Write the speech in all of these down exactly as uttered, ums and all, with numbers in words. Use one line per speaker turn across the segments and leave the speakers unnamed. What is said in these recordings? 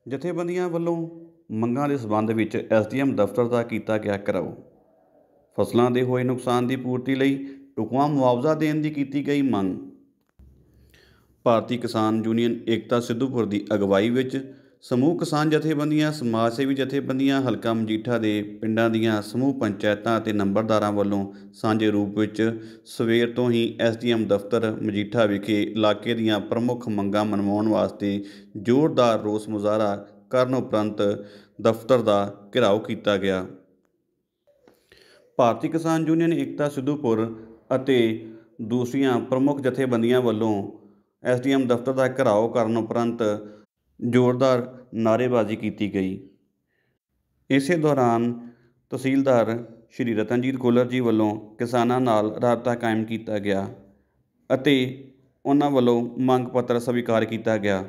ਜਥੇਬੰਦੀਆਂ ਵੱਲੋਂ ਮੰਗਾਂ ਦੇ ਸਬੰਧ ਵਿੱਚ ਐਸ ਡੀ ਐਮ ਦਫ਼ਤਰ ਦਾ ਕੀਤਾ ਗਿਆ ਘਿਰਾਓ। ਫਸਲਾਂ ਦੇ ਹੋਏ ਨੁਕਸਾਨ ਦੀ ਪੂਰਤੀ ਲਈ ਢੁਕਵਾਂ ਮੁਆਵਜ਼ਾ ਦੇਣ ਦੀ ਕੀਤੀ ਗਈ ਮੰਗ। ਭਾਰਤੀ ਕਿਸਾਨ ਯੂਨੀਅਨ ਏਕਤਾ ਸਿੱਧੂਪੁਰ ਦੀ ਅਗਵਾਈ ਵਿੱਚ ਸਮੂਹ ਕਿਸਾਨ ਜਥੇਬੰਦੀਆਂ, ਸਮਾਜ ਸੇਵੀ ਜਥੇਬੰਦੀਆਂ, ਹਲਕਾ ਮਜੀਠਾ ਦੇ ਪਿੰਡਾਂ ਦੀਆਂ ਸਮੂਹ ਪੰਚਾਇਤਾਂ ਅਤੇ ਨੰਬਰਦਾਰਾਂ ਵੱਲੋਂ ਸਾਂਝੇ ਰੂਪ ਵਿੱਚ ਸਵੇਰ ਤੋਂ ਹੀ ਐਸ ਡੀ ਐਮ ਦਫ਼ਤਰ ਮਜੀਠਾ ਵਿਖੇ ਇਲਾਕੇ ਦੀਆਂ ਪ੍ਰਮੁੱਖ ਮੰਗਾਂ ਮਨਵਾਉਣ ਵਾਸਤੇ ਜ਼ੋਰਦਾਰ ਰੋਸ ਮੁਜ਼ਾਹਰਾ ਕਰਨ ਉਪਰੰਤ ਦਫ਼ਤਰ ਦਾ ਘਿਰਾਓ ਕੀਤਾ ਗਿਆ। ਭਾਰਤੀ ਕਿਸਾਨ ਯੂਨੀਅਨ ਏਕਤਾ ਸਿੱਧੂਪੁਰ ਅਤੇ ਦੂਸਰੀਆਂ ਪ੍ਰਮੁੱਖ ਜਥੇਬੰਦੀਆਂ ਵੱਲੋਂ ਐਸ ਡੀ ਐਮ ਦਫ਼ਤਰ ਦਾ ਘਿਰਾਓ ਕਰਨ ਉਪਰੰਤ ਜ਼ੋਰਦਾਰ ਨਾਅਰੇਬਾਜ਼ੀ ਕੀਤੀ ਗਈ। ਇਸੇ ਦੌਰਾਨ ਤਹਿਸੀਲਦਾਰ ਸ਼੍ਰੀ ਰਤਨਜੀਤ ਖੁੱਲਰ ਜੀ ਵੱਲੋਂ ਕਿਸਾਨਾਂ ਨਾਲ ਰਾਬਤਾ ਕਾਇਮ ਕੀਤਾ ਗਿਆ ਅਤੇ ਉਹਨਾਂ ਵੱਲੋਂ ਮੰਗ ਪੱਤਰ ਸਵੀਕਾਰ ਕੀਤਾ ਗਿਆ।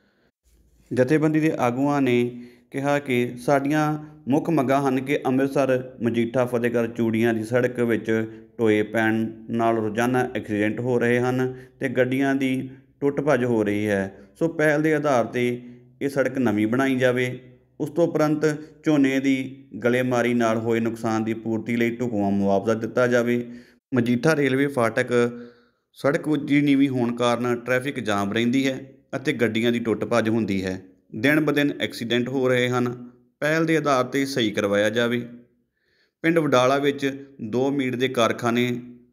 ਜਥੇਬੰਦੀ ਦੇ ਆਗੂਆਂ ਨੇ ਕਿਹਾ ਕਿ ਸਾਡੀਆਂ ਮੁੱਖ ਮੰਗਾਂ ਹਨ ਕਿ ਅੰਮ੍ਰਿਤਸਰ ਮਜੀਠਾ ਫਤਿਹਗੜ੍ਹ ਚੂੜੀਆਂ ਦੀ ਸੜਕ ਵਿੱਚ ਟੋਏ ਪੈਣ ਨਾਲ ਰੋਜ਼ਾਨਾ ਐਕਸੀਡੈਂਟ ਹੋ ਰਹੇ ਹਨ ਅਤੇ ਗੱਡੀਆਂ ਦੀ ਟੁੱਟ ਭੱਜ ਹੋ ਰਹੀ ਹੈ। ਸੋ ਪਹਿਲ ਦੇ ਆਧਾਰ 'ਤੇ ਇਹ ਸੜਕ ਨਵੀਂ ਬਣਾਈ ਜਾਵੇ। ਉਸ ਤੋਂ ਉਪਰੰਤ ਝੋਨੇ ਦੀ ਗਲੇਮਾਰੀ ਨਾਲ ਹੋਏ ਨੁਕਸਾਨ ਦੀ ਪੂਰਤੀ ਲਈ ਢੁਕਵਾਂ ਮੁਆਵਜ਼ਾ ਦਿੱਤਾ ਜਾਵੇ। ਮਜੀਠਾ ਰੇਲਵੇ ਫਾਟਕ ਸੜਕ ਉੱਚੀ ਨੀਵੀਂ ਹੋਣ ਕਾਰਨ ਟ੍ਰੈਫਿਕ ਜਾਮ ਰਹਿੰਦੀ ਹੈ ਅਤੇ ਗੱਡੀਆਂ ਦੀ ਟੁੱਟ ਭੱਜ ਹੁੰਦੀ ਹੈ। ਦਿਨ ਬ ਦਿਨ ਐਕਸੀਡੈਂਟ ਹੋ ਰਹੇ ਹਨ। ਪਹਿਲ ਦੇ ਆਧਾਰ 'ਤੇ ਸਹੀ ਕਰਵਾਇਆ ਜਾਵੇ। ਪਿੰਡ ਵਡਾਲਾ ਵਿੱਚ ਦੋ ਮੀਟ ਦੇ ਕਾਰਖਾਨੇ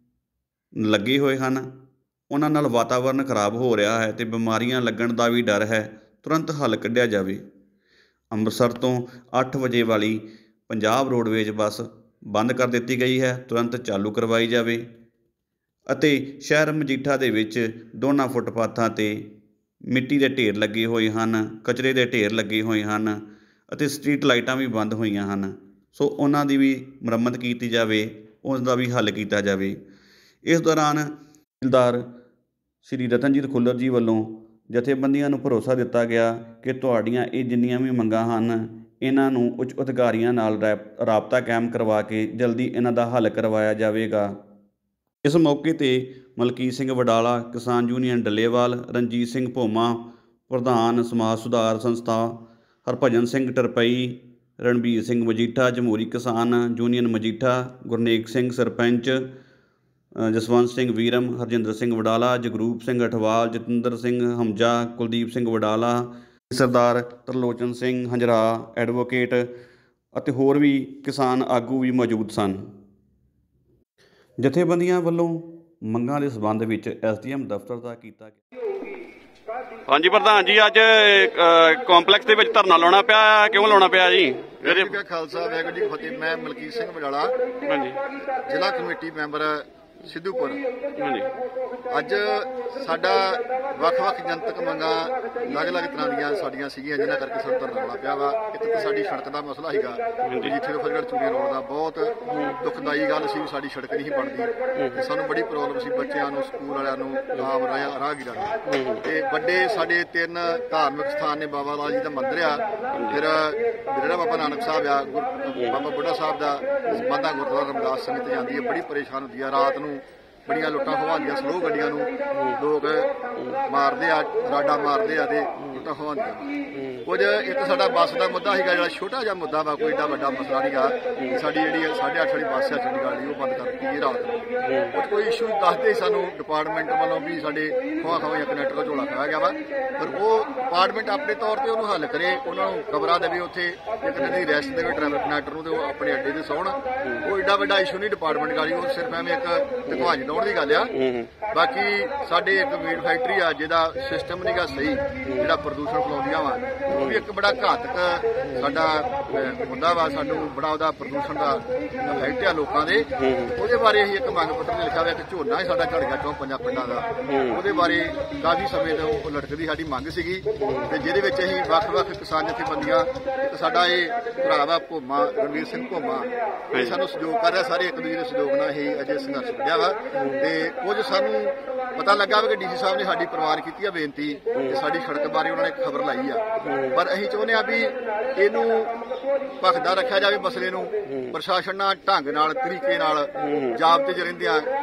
ਲੱਗੇ ਹੋਏ ਹਨ। ਉਹਨਾਂ ਨਾਲ ਵਾਤਾਵਰਨ ਖਰਾਬ ਹੋ ਰਿਹਾ ਹੈ ਅਤੇ ਬਿਮਾਰੀਆਂ ਲੱਗਣ ਦਾ ਵੀ ਡਰ ਹੈ। ਤੁਰੰਤ ਹੱਲ ਕੱਢਿਆ ਜਾਵੇ। ਅੰਮ੍ਰਿਤਸਰ ਤੋਂ ਅੱਠ ਵਜੇ ਵਾਲੀ ਪੰਜਾਬ ਰੋਡਵੇਜ਼ ਬੱਸ ਬੰਦ ਕਰ ਦਿੱਤੀ ਗਈ ਹੈ, ਤੁਰੰਤ ਚਾਲੂ ਕਰਵਾਈ ਜਾਵੇ ਅਤੇ ਸ਼ਹਿਰ ਮਜੀਠਾ ਦੇ ਵਿੱਚ ਦੋਨਾਂ ਫੁੱਟਪਾਥਾਂ 'ਤੇ ਮਿੱਟੀ ਦੇ ਢੇਰ ਲੱਗੇ ਹੋਏ ਹਨ, ਕਚਰੇ ਦੇ ਢੇਰ ਲੱਗੇ ਹੋਏ ਹਨ ਅਤੇ ਸਟਰੀਟ ਲਾਈਟਾਂ ਵੀ ਬੰਦ ਹੋਈਆਂ ਹਨ। ਸੋ ਉਹਨਾਂ ਦੀ ਵੀ ਮੁਰੰਮਤ ਕੀਤੀ ਜਾਵੇ, ਉਸ ਦਾ ਵੀ ਹੱਲ ਕੀਤਾ ਜਾਵੇ। ਇਸ ਦੌਰਾਨ ਤਹਿਸੀਲਦਾਰ ਸ਼੍ਰੀ ਰਤਨਜੀਤ ਖੁੱਲਰ ਜੀ ਵੱਲੋਂ ਜਥੇਬੰਦੀਆਂ ਨੂੰ ਭਰੋਸਾ ਦਿੱਤਾ ਗਿਆ ਕਿ ਤੁਹਾਡੀਆਂ ਇਹ ਜਿੰਨੀਆਂ ਵੀ ਮੰਗਾਂ ਹਨ, ਇਹਨਾਂ ਨੂੰ ਉੱਚ ਅਧਿਕਾਰੀਆਂ ਨਾਲ ਰੈਪ ਰਾਬਤਾ ਕਾਇਮ ਕਰਵਾ ਕੇ ਜਲਦੀ ਇਹਨਾਂ ਦਾ ਹੱਲ ਕਰਵਾਇਆ ਜਾਵੇਗਾ। ਇਸ ਮੌਕੇ 'ਤੇ ਮਲਕੀਤ ਸਿੰਘ ਵਡਾਲਾ, ਕਿਸਾਨ ਯੂਨੀਅਨ ਡੱਲੇਵਾਲ, ਰਣਜੀਤ ਸਿੰਘ ਭੋਮਾ ਪ੍ਰਧਾਨ ਸਮਾਜ ਸੁਧਾਰ ਸੰਸਥਾ, ਹਰਭਜਨ ਸਿੰਘ ਟਰਪਈ, ਰਣਬੀਰ ਸਿੰਘ ਮਜੀਠਾ ਜਮਹੂਰੀ ਕਿਸਾਨ ਯੂਨੀਅਨ ਮਜੀਠਾ, ਗੁਰਨੇਕ ਸਿੰਘ ਸਰਪੰਚ, ਜਸਵੰਤ ਸਿੰਘ ਵੀਰਮ, ਹਰਜਿੰਦਰ ਸਿੰਘ ਵਡਾਲਾ, ਜਗਰੂਪ ਸਿੰਘ ਅਠਵਾਲ, ਜਤਿੰਦਰ ਸਿੰਘ ਹਮਜਾ, ਕੁਲਦੀਪ ਸਿੰਘ ਵਡਾਲਾ, ਸਰਦਾਰ ਤਰਲੋਚਨ ਸਿੰਘ ਹੰਜਰਾ, ਐਡਵੋਕੇਟ ਅਤੇ ਹੋਰ ਵੀ ਕਿਸਾਨ ਆਗੂ ਵੀ ਮੌਜੂਦ ਸਨ। ਜਥੇਬੰਦੀਆਂ ਵੱਲੋਂ ਮੰਗਾਂ ਦੇ ਸਬੰਧ ਵਿੱਚ ਐਸ ਡੀ ਐਮ ਦਫ਼ਤਰ ਦਾ ਕੀਤਾ ਗਿਆ। ਹਾਂਜੀ ਪ੍ਰਧਾਨ ਜੀ, ਅੱਜ ਕੰਪਲੈਕਸ ਦੇ ਵਿੱਚ ਧਰਨਾ ਲਾਉਣਾ ਪਿਆ, ਕਿਉਂ ਲਾਉਣਾ ਪਿਆ ਜੀ?
ਇਹਦੇ ਖਾਲਸਾ ਵਾਹਿਗੁਰੂ ਜੀ ਕੀ ਫਤਿਹ। ਮੈਂ ਮਲਕੀਤ ਸਿੰਘ ਵਡਾਲਾ, ਹਾਂਜੀ, ਜ਼ਿਲ੍ਹਾ ਕਮੇਟੀ ਮੈਂਬਰ ਸਿੱਧੂਪੁਰ। ਹਾਂਜੀ, ਅੱਜ ਸਾਡਾ ਵੱਖ-ਵੱਖ ਜਨਤਕ ਮੰਗਾਂ ਅਲੱਗ-ਅਲੱਗ ਤਰ੍ਹਾਂ ਦੀਆਂ ਸਾਡੀਆਂ ਸੀਗੀਆਂ, ਜਿਨ੍ਹਾਂ ਕਰਕੇ ਸਾਨੂੰ ਧਰਨਾ ਲਾਉਣਾ ਪਿਆ ਵਾ। ਇੱਕ ਤਾਂ ਸਾਡੀ ਸੜਕ ਦਾ ਮਸਲਾ ਸੀਗਾ, ਜਿੱਥੇ ਫਤਿਹਗੜ੍ਹ ਚੂੜੀਆਂ ਰੋਡ ਦਾ ਬਹੁਤ ਦੁਖਦਾਈ ਗੱਲ ਸੀ, ਸਾਡੀ ਸੜਕ ਨਹੀਂ ਬਣਦੀ ਤੇ ਸਾਨੂੰ ਬੜੀ ਪ੍ਰੋਬਲਮ ਸੀ ਬੱਚਿਆਂ ਨੂੰ, ਸਕੂਲ ਵਾਲਿਆਂ ਨੂੰ, ਆਮ ਰਾਹਗੀਰਾਂ ਨੂੰ। ਤੇ ਵੱਡੇ ਸਾਡੇ ਤਿੰਨ ਧਾਰਮਿਕ ਸਥਾਨ ਨੇ, ਬਾਬਾ ਲਾਲ ਜੀ ਦਾ ਮੰਦਿਰ ਆ, ਫਿਰ ਜਿਹੜਾ ਬਾਬਾ ਨਾਨਕ ਸਾਹਿਬ ਆ, ਬਾਬਾ ਬੁੱਢਾ ਸਾਹਿਬ ਦਾ ਮਾਤਾ ਗੁਰਦੁਆਰਾ ਰਮਦਾਸ ਸੰਗਤ ਜਾਂਦੀ ਹੈ, ਬੜੀ ਪਰੇਸ਼ਾਨ ਹੁੰਦੀ ਆ। ਰਾਤ ਨੂੰ ਬੜੀਆਂ ਲੁੱਟਾਂ ਖਵਾਉਂਦੀਆਂ, ਸਲੋ ਗੱਡੀਆਂ ਨੂੰ ਲੋਕ ਮਾਰਦੇ ਆ, ਰਾਡਾ ਮਾਰਦੇ ਆ ਤੇ ਲੁੱਟਾਂ ਖਵਾਉਂਦੀਆਂ। ਕੁਝ ਇੱਕ ਸਾਡਾ ਬੱਸ ਦਾ ਮੁੱਦਾ ਸੀਗਾ, ਜਿਹੜਾ ਛੋਟਾ ਜਿਹਾ ਮੁੱਦਾ ਵਾ, ਕੋਈ ਏਡਾ ਵੱਡਾ ਮਸਲਾ ਨਹੀਂਗਾ। ਸਾਡੀ ਜਿਹੜੀ ਸਾਢੇ ਅੱਠ ਵਾਲੀ ਬੱਸ ਆ ਚੰਡੀਗੜ੍ਹ ਦੀ, ਉਹ ਬੰਦ ਕਰ ਦਿੱਤੀ ਹੈ ਰਾਤ ਨੂੰ। ਕੋਈ ਇਸ਼ੂ ਦੱਸਦੇ ਸਾਨੂੰ ਡਿਪਾਰਟਮੈਂਟ ਵੱਲੋਂ ਵੀ ਸਾਡੇ ਖਵਾ ਖਵਾਈਆਂ ਕਨੈਕਟਰ ਦਾ ਝੋਲਾ ਖਾਇਆ ਗਿਆ ਵਾ, ਪਰ ਉਹ ਡਿਪਾਰਟਮੈਂਟ ਆਪਣੇ ਤੌਰ 'ਤੇ ਉਹਨੂੰ ਹੱਲ ਕਰੇ, ਉਹਨਾਂ ਨੂੰ ਖਬਰਾਂ ਦੇਵੇ, ਉੱਥੇ ਇੱਕ ਦਿਨ ਦੀ ਰੈਸਟ ਦੇਵੇ ਡਰਾਈਵਰ ਕਨੈਕਟਰ ਨੂੰ, ਤੇ ਉਹ ਆਪਣੇ ਅੱਡੇ 'ਤੇ ਸੌਣ। ਉਹ ਏਡਾ ਵੱਡਾ ਇਸ਼ੂ ਨਹੀਂ ਡਿਪਾਰਟਮੈਂਟ ਵਾਲੀ, ਉਹ ਸਿਰਫ ਐਵੇਂ ਇੱਕ ਦਿਖਾਜ ਦੌੜ ਦੀ ਗੱਲ ਆ। ਬਾਕੀ ਸਾਡੇ ਇੱਕ ਮੀਟ ਫੈਕਟਰੀ ਆ, ਜਿਹਦਾ ਸਿਸਟਮ ਨਹੀਂਗਾ ਸਹੀ, ਜਿਹੜਾ ਪ੍ਰਦੂਸ਼ਣ ਫੈਲਾਉਂਦੀਆਂ ਵਾ, ਉਹ ਵੀ ਇੱਕ ਬੜਾ ਘਾਤਕ ਸਾਡਾ ਹੁੰਦਾ ਵਾ। ਸਾਨੂੰ ਬੜਾ ਉਹਦਾ ਪ੍ਰਦੂਸ਼ਣ ਦਾ ਇਫੈਕਟ ਆ ਲੋਕਾਂ ਦੇ। ਉਹਦੇ ਬਾਰੇ ਅਸੀਂ ਇੱਕ ਮੰਗ ਪੱਤਰ 'ਚ ਲਿਖਿਆ ਹੋਇਆ ਕਿ ਝੋਨਾ ਹੀ ਸਾਡਾ ਝੜ ਗਿਆ ਚੌਂ ਪੰਜਾਂ ਪਿੰਡਾਂ ਦਾ। ਉਹਦੇ ਬਾਰੇ ਕਾਫੀ ਸਮੇਂ ਤੋਂ ਉਹ ਲਟਕਦੀ ਸਾਡੀ ਮੰਗ ਸੀਗੀ, ਤੇ ਜਿਹਦੇ ਵਿੱਚ ਅਸੀਂ ਵੱਖ-ਵੱਖ ਕਿਸਾਨ ਜਥੇਬੰਦੀਆਂ, ਇੱਕ ਸਾਡਾ ਇਹ ਭਰਾ ਵਾ ਭੋਮਾ, ਰਣਵੀਰ ਸਿੰਘ ਭੋਮਾ, ਇਹ ਸਾਨੂੰ ਸਹਿਯੋਗ ਕਰ ਰਿਹਾ। ਸਾਰੇ ਇੱਕ ਦੂਜੇ ਦੇ ਸਹਿਯੋਗ ਨਾਲ ਇਹ ਅਜੇ ਸੰਘਰਸ਼ ਵਧਿਆ ਵਾ। ਤੇ ਕੁਝ ਸਾਨੂੰ ਪਤਾ ਲੱਗਾ ਵਾ ਕਿ ਡੀ ਸੀ ਸਾਹਿਬ ਨੇ ਸਾਡੀ ਪ੍ਰਵਾਨ ਕੀਤੀ ਆ ਬੇਨਤੀ, ਕਿ ਸਾਡੀ ਸੜਕ ਬਾਰੇ ਉਹਨਾਂ ਨੇ ਖਬਰ ਲਾਈ ਆ, ਪਰ ਅਸੀਂ ਚਾਹੁੰਦੇ ਆ ਵੀ ਇਹਨੂੰ ਭਖਦਾ ਰੱਖਿਆ ਜਾਵੇ ਮਸਲੇ ਨੂੰ। ਪ੍ਰਸ਼ਾਸਨ ਨਾਲ ਢੰਗ ਨਾਲ, ਤਰੀਕੇ ਨਾਲ, ਜਾਬਤੇ 'ਚ ਰਹਿੰਦਿਆਂ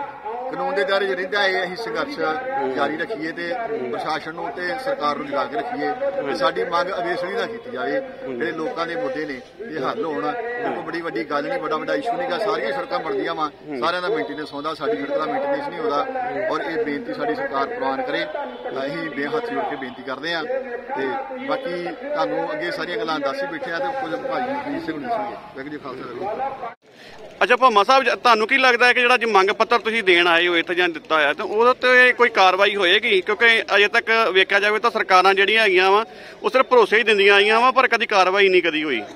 ਕਾਨੂੰਨ ਦੇ ਦਾਇਰੇ 'ਚ ਰਹਿੰਦਾ ਇਹ ਅਸੀਂ ਸੰਘਰਸ਼ ਜਾਰੀ ਰੱਖੀਏ ਤੇ ਪ੍ਰਸ਼ਾਸਨ ਨੂੰ ਤੇ ਸਰਕਾਰ ਨੂੰ ਜਗਾ ਕੇ ਰੱਖੀਏ ਤੇ ਸਾਡੀ ਮੰਗ ਅਵੇਸਲੀ ਨਾ ਕੀਤੀ ਜਾਵੇ। ਜਿਹੜੇ ਲੋਕਾਂ ਦੇ ਮੁੱਦੇ ਨੇ ਇਹ ਹੱਲ ਹੋਣ। ਕੋਈ ਬੜੀ ਵੱਡੀ ਗੱਲ ਨਹੀਂ, ਵੱਡਾ ਵੱਡਾ ਇਸ਼ੂ ਨਹੀਂ ਗਾ। ਸਾਰੀਆਂ ਸੜਕਾਂ ਬਣਦੀਆਂ ਵਾ, ਸਾਰਿਆਂ ਦਾ ਮੇਨਟੇਨੈਂਸ ਹੁੰਦਾ, ਸਾਡੀ ਸੜਕ ਦਾ ਮੇਨਟੇਨੈਂਸ ਨਹੀਂ ਹੁੰਦਾ। ਔਰ ਇਹ ਬੇਨਤੀ ਸਾਡੀ ਸਰਕਾਰ ਪ੍ਰਵਾਨ ਕਰੇ, ਅਸੀਂ ਬੇਹੱਥ ਜੋੜ ਕੇ ਬੇਨਤੀ ਕਰਦੇ ਹਾਂ। ਤੇ ਬਾਕੀ ਤੁਹਾਨੂੰ ਅੱਗੇ ਸਾਰੀਆਂ ਗੱਲਾਂ ਦੱਸ ਹੀ ਬੈਠੇ ਆ ਤੇ ਕੁਝ ਭਾਜੀ ਜੀ ਸਿੰਘ ਨਹੀਂ ਸੁਣੀਏ। ਵਾਹਿਗੁਰੂ ਜੀ ਖਾਲਸਾ।
ਅੱਛਾ ਭਾਮਾ ਸਾਹਿਬ, ਤੁਹਾਨੂੰ ਕੀ ਲੱਗਦਾ ਹੈ ਕਿ ਜਿਹੜਾ ਅੱਜ ਮੰਗ ਪੱਤਰ ਤੁਸੀਂ ਦੇਣ ਆਏ ਹੋ ਇੱਥੇ ਜਾਂ ਦਿੱਤਾ ਹੋਇਆ ਤੇ ਉਹਦੇ ਤੇ ਕੋਈ ਕਾਰਵਾਈ ਹੋਏਗੀ? ਕਿਉਂਕਿ ਅਜੇ ਤੱਕ ਵੇਖਿਆ ਜਾਵੇ ਤਾਂ ਸਰਕਾਰਾਂ ਜਿਹੜੀਆਂ ਹੈਗੀਆਂ ਵਾ ਉਹ ਸਿਰਫ ਭਰੋਸੇ ਹੀ ਦਿੰਦੀਆਂ ਆਈਆਂ ਵਾ, ਪਰ ਕਦੀ ਕਾਰਵਾਈ ਨਹੀਂ ਕਦੀ ਹੋਈ।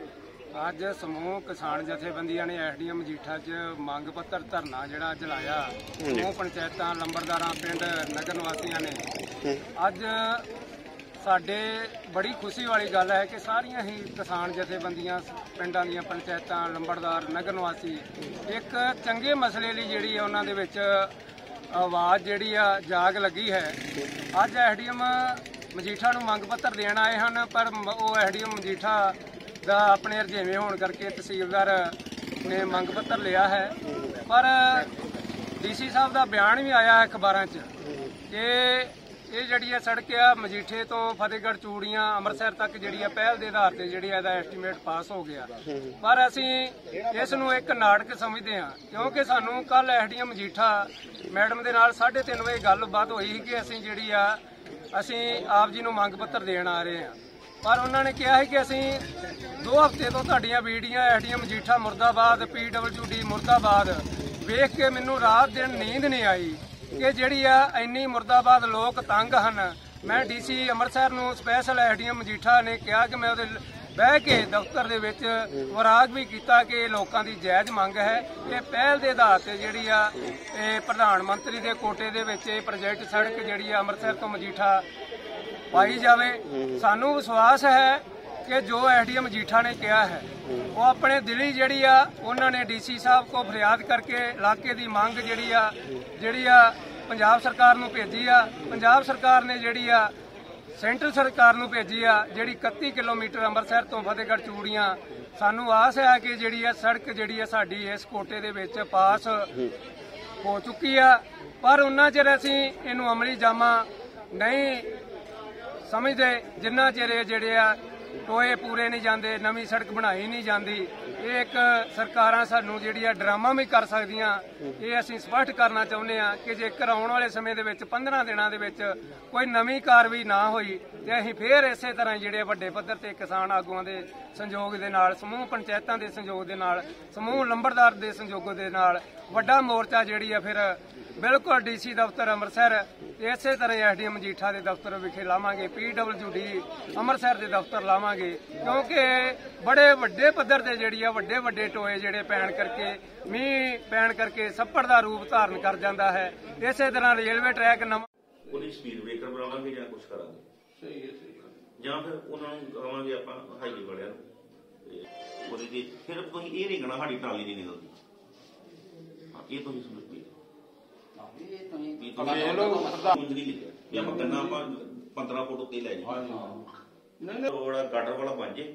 ਅੱਜ ਸਮੂਹ ਕਿਸਾਨ ਜਥੇਬੰਦੀਆਂ ਨੇ ਐਸਡੀਐਮ ਮਜੀਠਾ 'ਚ ਮੰਗ ਪੱਤਰ ਧਰਨਾ ਜਿਹੜਾ ਅੱਜ ਲਾਇਆ। ਸਮੂਹ ਪੰਚਾਇਤਾਂ, ਲੰਬਰਦਾਰਾਂ, ਪਿੰਡ ਨਗਰ ਨਿਵਾਸੀਆਂ ਨੇ ਅੱਜ ਸਾਡੇ ਬੜੀ ਖੁਸ਼ੀ ਵਾਲੀ ਗੱਲ ਹੈ ਕਿ ਸਾਰੀਆਂ ਹੀ ਕਿਸਾਨ ਜਥੇਬੰਦੀਆਂ, ਪਿੰਡਾਂ ਦੀਆਂ ਪੰਚਾਇਤਾਂ, ਲੰਬੜਦਾਰ, ਨਗਰ ਨਿਵਾਸੀ ਇੱਕ ਚੰਗੇ ਮਸਲੇ ਲਈ ਜਿਹੜੀ ਹੈ ਉਹਨਾਂ ਦੇ ਵਿੱਚ ਆਵਾਜ਼ ਜਿਹੜੀ ਆ ਜਾਗ ਲੱਗੀ ਹੈ। ਅੱਜ ਐਸਡੀਐਮ ਮਜੀਠਾ ਨੂੰ ਮੰਗ ਪੱਤਰ ਦੇਣ ਆਏ ਹਨ, ਪਰ ਉਹ ਐਸਡੀਐਮ ਮਜੀਠਾ ਦਾ ਆਪਣੇ ਰੁਝੇਵੇਂ ਹੋਣ ਕਰਕੇ ਤਹਿਸੀਲਦਾਰ ਨੇ ਮੰਗ ਪੱਤਰ ਲਿਆ ਹੈ। ਪਰ ਡੀਸੀ ਸਾਹਿਬ ਦਾ ਬਿਆਨ ਵੀ ਆਇਆ ਅਖਬਾਰਾਂ 'ਚ ਕਿ ਇਹ ਜਿਹੜੀ ਹੈ ਸੜਕ ਆ ਮਜੀਠੇ ਤੋਂ ਫਤਿਹਗੜ੍ਹ ਚੂੜੀਆਂ ਅੰਮ੍ਰਿਤਸਰ ਤੱਕ ਜਿਹੜੀ ਹੈ ਪਹਿਲ ਦੇ ਆਧਾਰ ਤੇ ਜਿਹੜੀ ਇਹਦਾ ਐਸਟੀਮੇਟ ਪਾਸ ਹੋ ਗਿਆ। ਪਰ ਅਸੀਂ ਇਸ ਨੂੰ ਇੱਕ ਨਾਟਕ ਸਮਝਦੇ ਹਾਂ, ਕਿਉਂਕਿ ਸਾਨੂੰ ਕੱਲ ਐਸਡੀਐਮ ਮਜੀਠਾ ਮੈਡਮ ਦੇ ਨਾਲ ਸਾਢੇ ਤਿੰਨ ਵਜੇ ਗੱਲਬਾਤ ਹੋਈ ਕਿ ਅਸੀਂ ਜਿਹੜੀ ਆ ਅਸੀਂ ਆਪ ਜੀ ਨੂੰ ਮੰਗ ਪੱਤਰ ਦੇਣ ਆ ਰਹੇ ਹਾਂ। ਪਰ ਉਹਨਾਂ ਨੇ ਕਿਹਾ ਹੈ ਕਿ ਅਸੀਂ ਦੋ ਹਫ਼ਤੇ ਤੋਂ ਤੁਹਾਡੀਆਂ ਵੀਡੀਆਂ ਐਸਡੀਐਮ ਮਜੀਠਾ ਮੁਰਦਾਬਾਦ, ਪੀ ਡਬਲਯੂ ਡੀ ਮੁਰਦਾਬਾਦ ਵੇਖ ਕੇ ਮੈਨੂੰ ਰਾਤ ਦਿਨ ਨੀਂਦ ਨਹੀਂ ਆਈ ਕਿ ਜਿਹੜੀ ਆ ਇੰਨੀ ਮੁਰਦਾਬਾਦ ਲੋਕ ਤੰਗ ਹਨ। ਮੈਂ ਡੀਸੀ ਅੰਮ੍ਰਿਤਸਰ ਨੂੰ ਸਪੈਸ਼ਲ ਐਸਡੀਐਮ ਮਜੀਠਾ ਨੇ ਕਿਹਾ ਕਿ ਮੈਂ ਉਹਦੇ ਬਹਿ ਕੇ ਦਫ਼ਤਰ ਦੇ ਵਿੱਚ ਵਰਾਗ ਵੀ ਕੀਤਾ ਕਿ ਲੋਕਾਂ ਦੀ ਜਾਇਜ਼ ਮੰਗ ਹੈ। ਇਹ ਪਹਿਲ ਦੇ ਆਧਾਰ ਤੇ ਜਿਹੜੀ ਆ ਇਹ ਪ੍ਰਧਾਨ ਮੰਤਰੀ ਦੇ ਕੋਟੇ ਦੇ ਵਿੱਚ ਇਹ ਪ੍ਰੋਜੈਕਟ ਸੜਕ ਜਿਹੜੀ ਆ ਅੰਮ੍ਰਿਤਸਰ ਤੋਂ ਮਜੀਠਾ ਪਾਈ ਜਾਵੇ। ਸਾਨੂੰ ਵਿਸ਼ਵਾਸ ਹੈ ਕਿ ਜੋ ਐਸਡੀਐਮ ਮਜੀਠਾ ਨੇ ਕਿਹਾ ਹੈ ਉਹ ਆਪਣੇ ਦਿਲੀ ਜਿਹੜੀ ਆ ਉਹਨਾਂ ਨੇ ਡੀਸੀ ਸਾਹਿਬ ਕੋ ਫਰਿਆਦ ਕਰਕੇ ਇਲਾਕੇ ਦੀ ਮੰਗ ਜਿਹੜੀ ਆ ਜਿਹੜੀ ਆ ਪੰਜਾਬ ਸਰਕਾਰ ਨੂੰ ਭੇਜੀ ਆ। ਪੰਜਾਬ ਸਰਕਾਰ ਨੇ ਜਿਹੜੀ ਆ ਸੈਂਟਰ ਸਰਕਾਰ ਨੂੰ ਭੇਜੀ ਆ ਜਿਹੜੀ ਇਕੱਤੀ ਕਿਲੋਮੀਟਰ ਅੰਮ੍ਰਿਤਸਰ ਤੋਂ ਫਤਿਹਗੜ੍ਹ ਚੂੜੀਆਂ। ਸਾਨੂੰ ਆਸ ਹੈ ਕਿ ਜਿਹੜੀ ਆ ਸੜਕ ਜਿਹੜੀ ਆ ਸਾਡੀ ਇਸ ਕੋਟੇ ਦੇ ਵਿੱਚ ਪਾਸ ਹੋ ਚੁੱਕੀ ਆ, ਪਰ ਉਹਨਾਂ ਚਿਰ ਅਸੀਂ ਇਹਨੂੰ ਅਮਲੀ ਜਾਮਾ ਨਹੀਂ ਸਮਝਦੇ ਜਿੰਨਾ ਚਿਰ ਇਹ ਜਿਹੜੇ ਆ ਟੋਏ ਪੂਰੇ ਨਹੀਂ ਜਾਂਦੇ, ਨਵੀਂ ਸੜਕ ਬਣਾਈ ਨਹੀਂ ਜਾਂਦੀ। ਇਹ ਇੱਕ ਸਰਕਾਰਾਂ ਸਾਨੂੰ ਜਿਹੜੀ ਆ ਡਰਾਮਾ ਵੀ ਕਰ ਸਕਦੀਆਂ। ਇਹ ਅਸੀਂ ਸਪਸ਼ਟ ਕਰਨਾ ਚਾਹੁੰਦੇ ਹਾਂ ਕਿ ਜੇਕਰ ਆਉਣ ਵਾਲੇ ਸਮੇਂ ਦੇ ਵਿੱਚ ਪੰਦਰਾਂ ਦਿਨਾਂ ਦੇ ਵਿੱਚ ਕੋਈ ਨਵੀਂ ਕਾਰਵਾਈ ਨਾ ਹੋਈ ਤੇ ਅਸੀਂ ਫੇਰ ਇਸੇ ਤਰ੍ਹਾਂ ਜਿਹੜੇ ਵੱਡੇ ਪੱਧਰ ਤੇ ਕਿਸਾਨ ਆਗੂਆਂ ਦੇ ਸੰਯੋਗ ਦੇ ਨਾਲ, ਸਮੂਹ ਪੰਚਾਇਤਾਂ ਦੇ ਸੰਯੋਗ ਦੇ ਨਾਲ, ਸਮੂਹ ਲੰਬੜਦਾਰ ਦੇ ਸੰਯੋਗ ਦੇ ਨਾਲ ਵੱਡਾ ਮੋਰਚਾ ਜਿਹੜੀ ਆ ਫਿਰ ਬਿਲਕੁਲ ਡੀਸੀ ਦਫ਼ਤਰ ਅੰਮ੍ਰਿਤਸਰ ਇਸੇ ਤਰ੍ਹਾਂ ਐਸਡੀਐਮ ਮਜੀਠਾ ਦੇ ਦਫ਼ਤਰ ਵਿਖੇ ਲਾਵਾਂਗੇ, ਪੀ ਡਬਲਯੂ ਡੀ ਅੰਮ੍ਰਿਤਸਰ ਦੇ ਦਫ਼ਤਰ ਲਾਵਾਂਗੇ, ਕਿਉਂਕਿ ਬੜੇ ਵੱਡੇ ਪੱਧਰ ਤੇ ਜਿਹੜੀ ਆ ਵੱਡੇ ਵੱਡੇ ਟੋਏ ਜਿਹੜੇ ਪੈਣ ਕਰਕੇ, ਮੀਂਹ ਪੈਣ ਕਰਕੇ ਛੱਪੜ ਦਾ ਰੂਪ ਧਾਰਨ ਕਰ ਜਾਂਦਾ ਹੈ। ਇਸੇ ਤਰ੍ਹਾਂ ਰੇਲਵੇ ਟਰੈਕ ਨਵਾਂ
ਉਹਦੀ ਸਪੀਡ ਬ੍ਰੇਕਰ ਬਣਾਵਾਂਗੇ ਜਾਂ ਕੁਛ ਕਰਾਂਗੇ। ਸਹੀ ਹੈ, ਸਹੀ ਹੈ। ਜਾਂ ਫਿਰ ਉਹਨਾਂ ਨੂੰ ਕਹਾਂਗੇ ਆਪਾਂ ਹਾਈਵੇ ਵਾਲਿਆਂ ਨੂੰ ਉਹਦੇ ਤੇ ਫਿਰ ਤੁਸੀਂ ਇਹ ਨਹੀਂ ਕਹਿਣਾ ਸਾਡੀ ਟਰਾਲੀ ਨਹੀਂ ਨਿਕਲਦੀ। ਇਹ ਤੁਸੀਂ ਸਮਝ ਪਈ ਪੰਦਰਾਂ ਫੁੱਟ ਉੱਤੇ ਲੈ ਜਾਈਏ ਗਾਟਰ ਵਾਲਾ ਬਣ ਜੇ।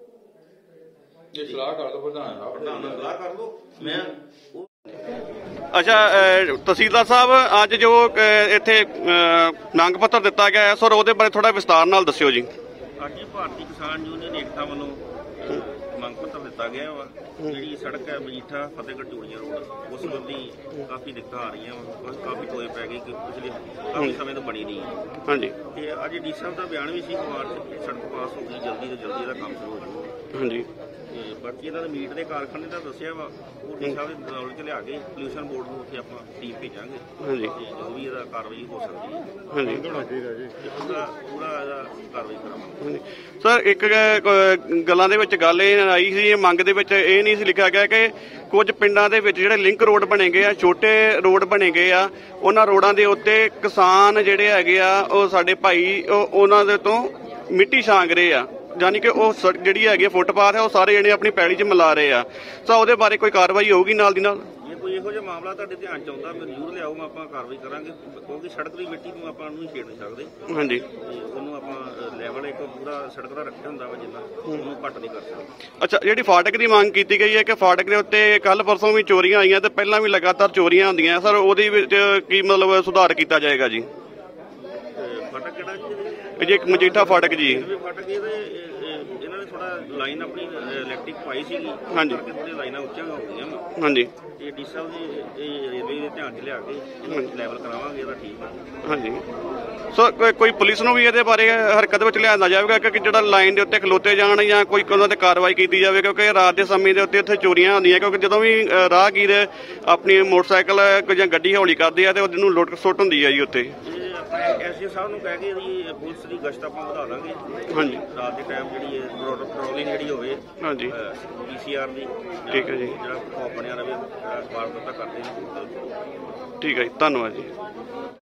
ਸਲਾਹ ਕਰ ਲਓ ਪ੍ਰਧਾਨ ਸਾਹਿਬ, ਪ੍ਰਧਾਨ ਨਾਲ ਸਲਾਹ ਕਰ ਲਓ। ਮੈਂ
ਅੱਛਾ ਤਹਿਸੀਲਦਾਰ ਸਾਹਿਬ, ਅੱਜ ਜੋ ਇੱਥੇ ਮੰਗ ਪੱਤਰ ਦਿੱਤਾ ਗਿਆ ਹੈ ਸਰ ਉਹਦੇ ਬਾਰੇ ਥੋੜਾ ਵਿਸਤਾਰ ਨਾਲ ਦੱਸਿਓ ਜੀ।
ਅੱਜ ਭਾਰਤੀ ਕਿਸਾਨ ਯੂਨੀਅਨ ਏਕਤਾ ਵੱਲੋਂ ਮੰਗ ਪੱਤਰ ਦਿੱਤਾ ਗਿਆ ਵਾ। ਜਿਹੜੀ ਸੜਕ ਹੈ ਮਜੀਠਾ ਫਤਿਹਗੜ੍ਹ ਚੂੜੀਆਂ ਰੋਡ, ਉਸ ਸੰਬੰਧੀ ਕਾਫੀ ਦਿੱਕਤਾਂ ਆ ਰਹੀਆਂ ਵਾ, ਕਾਫੀ ਟੋਏ ਪੈ ਗਏ ਕਿ ਪਿਛਲੇ ਕਾਫੀ ਸਮੇਂ ਤੋਂ ਬਣੀ ਨਹੀਂ ਹੈ। ਹਾਂਜੀ, ਤੇ ਅੱਜ ਡੀ ਸਾਹਿਬ ਦਾ ਬਿਆਨ ਵੀ ਸੀ ਅਖਬਾਰ 'ਚ, ਸੜਕ ਪਾਸ ਹੋ ਗਈ, ਜਲਦੀ ਤੋਂ ਜਲਦੀ ਇਹਦਾ ਕੰਮ ਸ਼ੁਰੂ ਹੋ ਜਾਊਗਾ। ਹਾਂਜੀ, ਤੇ ਬਾਕੀ ਇਹਨਾਂ ਦੇ ਮੀਟ ਦੇ ਕਾਰਖਾਨੇ ਦਾ ਦੱਸਿਆ ਵਾ, ਉਹ ਡੀ ਸਾਹਿਬ ਦੇ ਨੌਲੇਜ 'ਚ ਲਿਆ ਕੇ ਪੋਲਿਊਸ਼ਨ ਬੋਰਡ ਨੂੰ ਉੱਥੇ ਆਪਾਂ ਟੀਮ ਭੇਜਾਂਗੇ। ਹਾਂਜੀ, ਤੇ ਜੋ ਵੀ ਇਹਦਾ ਕਾਰਵਾਈ ਹੋ ਸਕਦੀ ਹੈ ਹਾਂਜੀ ਪੂਰਾ ਪੂਰਾ ਇਹਦਾ ਕਾਰਵਾਈ ਕਰਾਂਗੇ।
ਸਰ ਇੱਕ ਗੱਲਾਂ ਦੇ ਵਿੱਚ ਗੱਲ ਇਹ ਆਈ ਸੀ, ਮੰਗ ਦੇ ਵਿੱਚ ਇਹ ਨਹੀਂ ਸੀ ਲਿਖਿਆ ਗਿਆ ਕਿ ਕੁਝ ਪਿੰਡਾਂ ਦੇ ਵਿੱਚ ਜਿਹੜੇ ਲਿੰਕ ਰੋਡ ਬਣੇ ਗਏ ਆ, ਛੋਟੇ ਰੋਡ ਬਣੇ ਗਏ ਆ, ਉਹਨਾਂ ਰੋਡਾਂ ਦੇ ਉੱਤੇ ਕਿਸਾਨ ਜਿਹੜੇ ਹੈਗੇ ਆ ਉਹ ਸਾਡੇ ਭਾਈ ਉਹਨਾਂ ਦੇ ਤੋਂ ਮਿੱਟੀ ਛਾਂਗ ਰਹੇ ਆ, ਯਾਨੀ ਕਿ ਉਹ ਜਿਹੜੀ ਹੈਗੀ ਫੁੱਟਪਾਥ ਹੈ ਉਹ ਸਾਰੇ ਜਣੇ ਆਪਣੀ ਪੈਲੀ 'ਚ ਮਿਲਾ ਰਹੇ ਆ। ਤਾਂ ਉਹਦੇ ਬਾਰੇ ਕੋਈ ਕਾਰਵਾਈ ਹੋਊਗੀ ਨਾਲ ਦੀ ਨਾਲ?
ਜੇ ਕੋਈ ਇਹੋ ਜਿਹਾ ਮਾਮਲਾ ਤੁਹਾਡੇ ਧਿਆਨ 'ਚ ਆਉਂਦਾ ਮੈਨੂੰ ਜ਼ਰੂਰ ਲਿਆਓ, ਮੈਂ ਆਪਾਂ ਕਾਰਵਾਈ ਕਰਾਂਗੇ, ਕਿਉਂਕਿ ਸੜਕ ਦੀ ਮਿੱਟੀ ਨੂੰ ਆਪਾਂ ਨੂੰ ਛੇੜ ਨਹੀਂ ਸਕਦੇ।
ਹਾਂਜੀ,
ਤੇ ਉਹਨੂੰ ਆਪਾਂ ਲੈਵਲ ਇੱਕ ਪੂਰਾ ਸੜਕ ਦਾ ਰੱਖਿਆ ਹੁੰਦਾ ਵਾ, ਜਿੰਨਾ ਉਹਨੂੰ ਘੱਟ ਨਹੀਂ ਕਰ ਸਕਦੇ।
ਅੱਛਾ, ਜਿਹੜੀ ਫਾਟਕ ਦੀ ਮੰਗ ਕੀਤੀ ਗਈ ਹੈ ਕਿ ਫਾਟਕ ਦੇ ਉੱਤੇ ਕੱਲ ਪਰਸੋਂ ਵੀ ਚੋਰੀਆਂ ਆਈਆਂ ਤੇ ਪਹਿਲਾਂ ਵੀ ਲਗਾਤਾਰ ਚੋਰੀਆਂ ਹੁੰਦੀਆਂ ਸਰ, ਉਹਦੇ ਵਿੱਚ ਕੀ ਮਤਲਬ ਸੁਧਾਰ ਕੀਤਾ ਜਾਏਗਾ ਜੀ?
ਫਾਟਕ ਕਿਹੜਾ ਜੀ?
ਇਹ ਜੀ ਇੱਕ ਮਜੀਠਾ ਫਾਟਕ ਜੀ।
ਫਾਟਕ ਇਹਦੇ ਇਹਨਾਂ ਨੇ ਥੋੜਾ ਲਾਈਨ ਆਪਣੀ ਇਲੈਕਟ੍ਰਿਕ ਪਾਈ ਸੀਗੀ,
ਹਾਂਜੀ,
ਥੋੜੀ ਲਾਈਨਾਂ ਉੱਚੀਆਂ ਹੋ ਗਈਆਂ।
ਹਾਂਜੀ,
ਇਹ ਡੀ ਸਾਹਿਬ ਜੀ ਇਹ ਰੇਲਵੇ ਦੇ ਧਿਆਨ 'ਚ ਲਿਆ ਕੇ ਲੈਵਲ ਕਰਾਵਾਂਗੇ, ਇਹਦਾ ਠੀਕ ਹੈ।
ਹਾਂਜੀ ਸਰ, ਕੋਈ ਪੁਲਿਸ ਨੂੰ ਵੀ ਇਹਦੇ ਬਾਰੇ ਹਰਕਤ ਵਿੱਚ ਲਿਆਂਦਾ ਜਾਵੇਗਾ ਕਿ ਜਿਹੜਾ ਲਾਈਨ ਦੇ ਉੱਤੇ ਖਲੋਤੇ ਜਾਣ ਜਾਂ ਕੋਈ ਉਹਨਾਂ ਤੇ ਕਾਰਵਾਈ ਕੀਤੀ ਜਾਵੇ, ਕਿਉਂਕਿ ਰਾਤ ਦੇ ਸਮੇਂ ਦੇ ਉੱਤੇ ਉੱਥੇ ਚੋਰੀਆਂ ਹੁੰਦੀਆਂ, ਕਿਉਂਕਿ ਜਦੋਂ ਵੀ ਰਾਹਗੀਰ ਆਪਣੀ ਮੋਟਰਸਾਈਕਲ ਜਾਂ ਗੱਡੀ ਹੌਲੀ ਕਰਦੇ ਆ ਤੇ ਉਹਨੂੰ ਲੁੱਟ ਸੁੱਟ ਹੁੰਦੀ ਹੈ ਜੀ ਉੱਥੇ।
ਐਸਜੀ ਸਾਹਿਬ ਨੂੰ ਕਹਿ ਕੇ ਇਹਦੀ ਪੁਲਿਸ ਦੀ ਗਸ਼ਤ ਆਪਾਂ ਵਧਾ ਦਾਂਗੇ।
ਹਾਂਜੀ,
ਰਾਤ ਦੇ ਟਾਈਮ ਜਿਹੜੀ ਹੈ ਪੈਟਰੋਲਿੰਗ ਜਿਹੜੀ ਹੋਵੇ,
ਹਾਂਜੀ,
ਪੀਸੀਆਰ ਦੀ,
ਠੀਕ ਹੈ ਜੀ,
ਜਿਹੜਾ ਖੌਫ ਬਣਿਆ ਰਹੇ, ਜਿਹੜਾ ਵਾਰਦਾਤਾਂ ਕਰਦੇ ਨੇ।
ਠੀਕ ਹੈ ਜੀ, ਧੰਨਵਾਦ ਜੀ।